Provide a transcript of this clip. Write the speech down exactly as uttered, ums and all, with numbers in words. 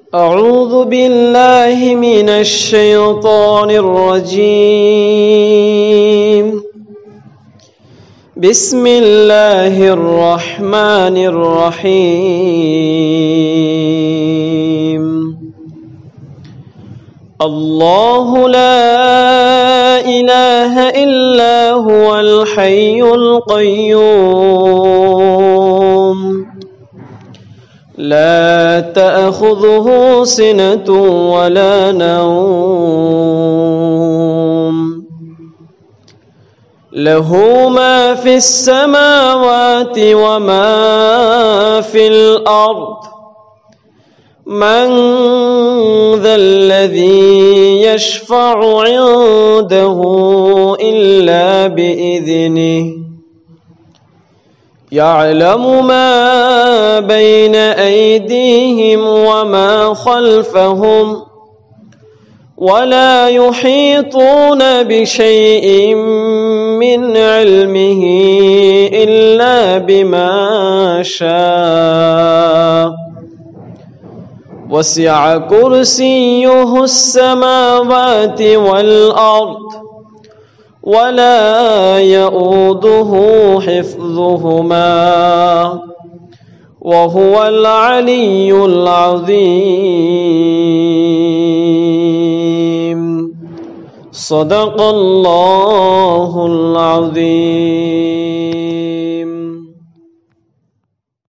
أعوذ بالله من الشيطان الرجيم. بسم الله الرحمن الرحيم. الله لا إله إلا هو الحي القيوم لا تأخذه سنة ولا نوم له ما في السماوات وما في الأرض من ذا الذي يشفع عنده إلا بإذنه يعلم ما بين أيديهم وما خلفهم ولا يحيطون بشيء من علمه إلا بما شاء وسع كرسيه السماوات والأرض ولا يؤوده حفظهما وهو العلي العظيم. صدق الله العظيم.